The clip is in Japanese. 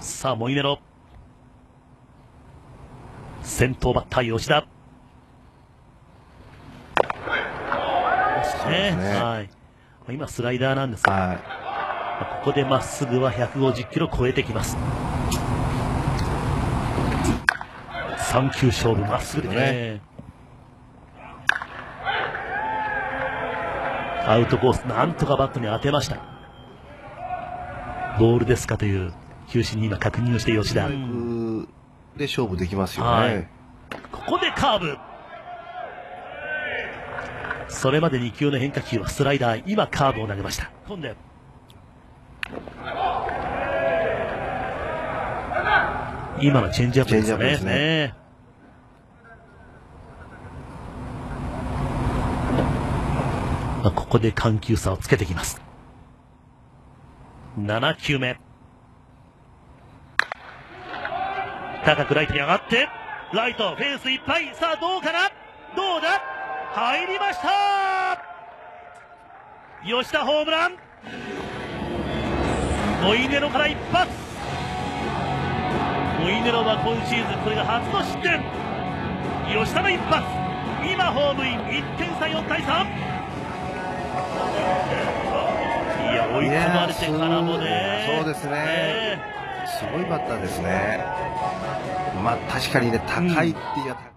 さあモイネロ、先頭バッター吉田。はい、今スライダーなんですが、ここでまっすぐは150キロ超えてきます。3球勝負、まっすぐでね。アウトコース、なんとかバットに当てました。ボールですかという球種に今確認をして吉田。 で勝負できますよね。 ここでカーブ。それまで2球の変化球はスライダー、今カーブを投げました。今度今のチェンジアップですね。ここで緩急差をつけてきます。7球目、高くライトに上がって、ライトフェンスいっぱい。さあどうかな、どうだ、入りました。吉田ホームラン。モイネロから一発。モイネロは今シーズンこれが初の失点。吉田の一発、今ホームイン。1点差、4対3。いや追い込まれてからもね。 そうですね、すごいバッターですね。まあ確かにね、高いっていう。